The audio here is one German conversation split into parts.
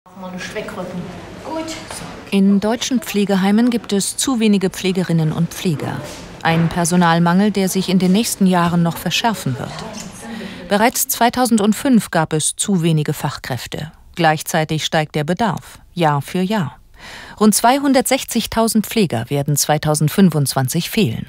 In deutschen Pflegeheimen gibt es zu wenige Pflegerinnen und Pfleger. Ein Personalmangel, der sich in den nächsten Jahren noch verschärfen wird. Bereits 2005 gab es zu wenige Fachkräfte. Gleichzeitig steigt der Bedarf, Jahr für Jahr. Rund 260.000 Pfleger werden 2025 fehlen.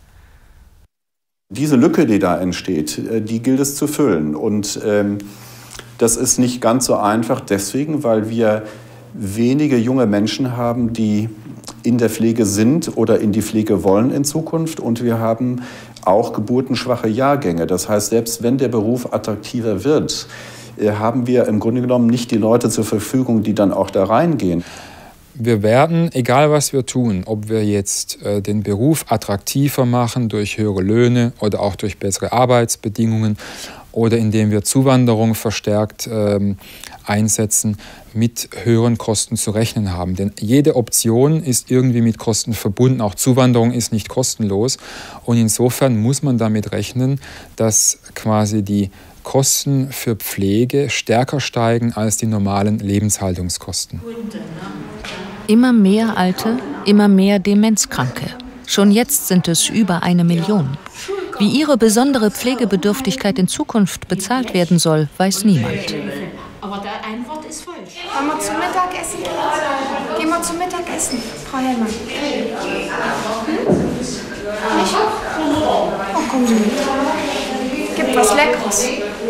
Diese Lücke, die da entsteht, die gilt es zu füllen. Und das ist nicht ganz so einfach deswegen, weil wir wenige junge Menschen haben, die in der Pflege sind oder in die Pflege wollen in Zukunft. Und wir haben auch geburtenschwache Jahrgänge. Das heißt, selbst wenn der Beruf attraktiver wird, haben wir im Grunde genommen nicht die Leute zur Verfügung, die dann auch da reingehen. Wir werden, egal was wir tun, ob wir jetzt den Beruf attraktiver machen durch höhere Löhne oder auch durch bessere Arbeitsbedingungen oder indem wir Zuwanderung verstärkt einsetzen, mit höheren Kosten zu rechnen haben. Denn jede Option ist irgendwie mit Kosten verbunden. Auch Zuwanderung ist nicht kostenlos. Und insofern muss man damit rechnen, dass quasi die Kosten für Pflege stärker steigen als die normalen Lebenshaltungskosten. Immer mehr Alte, immer mehr Demenzkranke. Schon jetzt sind es über 1 Million. Wie ihre besondere Pflegebedürftigkeit in Zukunft bezahlt werden soll, weiß niemand. Aber ein Wort ist falsch. Wollen wir zum Mittagessen? Gehen wir zum Mittagessen, Frau Hellmann. Nicht? Oh, kommen Sie mit. Gibt was Leckeres.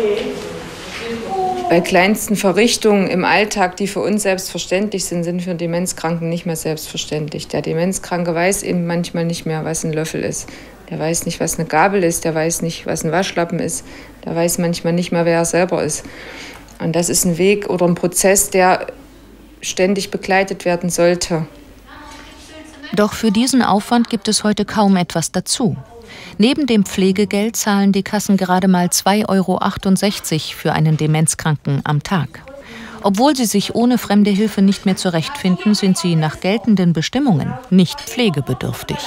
Bei kleinsten Verrichtungen im Alltag, die für uns selbstverständlich sind, sind für Demenzkranken nicht mehr selbstverständlich. Der Demenzkranke weiß eben manchmal nicht mehr, was ein Löffel ist. Der weiß nicht, was eine Gabel ist. Der weiß nicht, was ein Waschlappen ist. Der weiß manchmal nicht mehr, wer er selber ist. Und das ist ein Weg oder ein Prozess, der ständig begleitet werden sollte. Doch für diesen Aufwand gibt es heute kaum etwas dazu. Neben dem Pflegegeld zahlen die Kassen gerade mal 2,68 € für einen Demenzkranken am Tag. Obwohl sie sich ohne fremde Hilfe nicht mehr zurechtfinden, sind sie nach geltenden Bestimmungen nicht pflegebedürftig.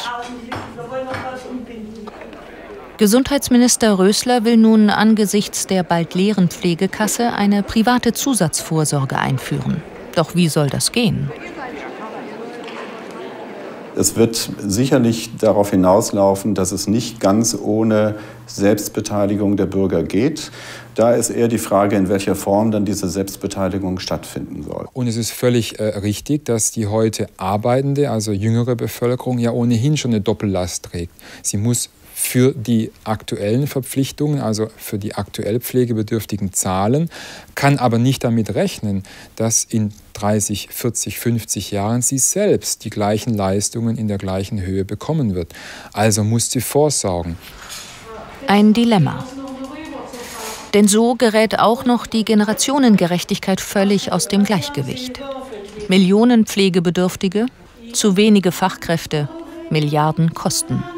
Gesundheitsminister Rösler will nun angesichts der bald leeren Pflegekasse eine private Zusatzvorsorge einführen. Doch wie soll das gehen? Es wird sicherlich darauf hinauslaufen, dass es nicht ganz ohne Selbstbeteiligung der Bürger geht. Da ist eher die Frage, in welcher Form dann diese Selbstbeteiligung stattfinden soll. Und es ist völlig richtig, dass die heute arbeitende, also jüngere Bevölkerung ja ohnehin schon eine Doppellast trägt. Sie muss für die aktuellen Verpflichtungen, also für die aktuell Pflegebedürftigen zahlen, kann aber nicht damit rechnen, dass in 30, 40, 50 Jahren sie selbst die gleichen Leistungen in der gleichen Höhe bekommen wird. Also muss sie vorsorgen. Ein Dilemma. Denn so gerät auch noch die Generationengerechtigkeit völlig aus dem Gleichgewicht. Millionen Pflegebedürftige, zu wenige Fachkräfte, Milliarden Kosten.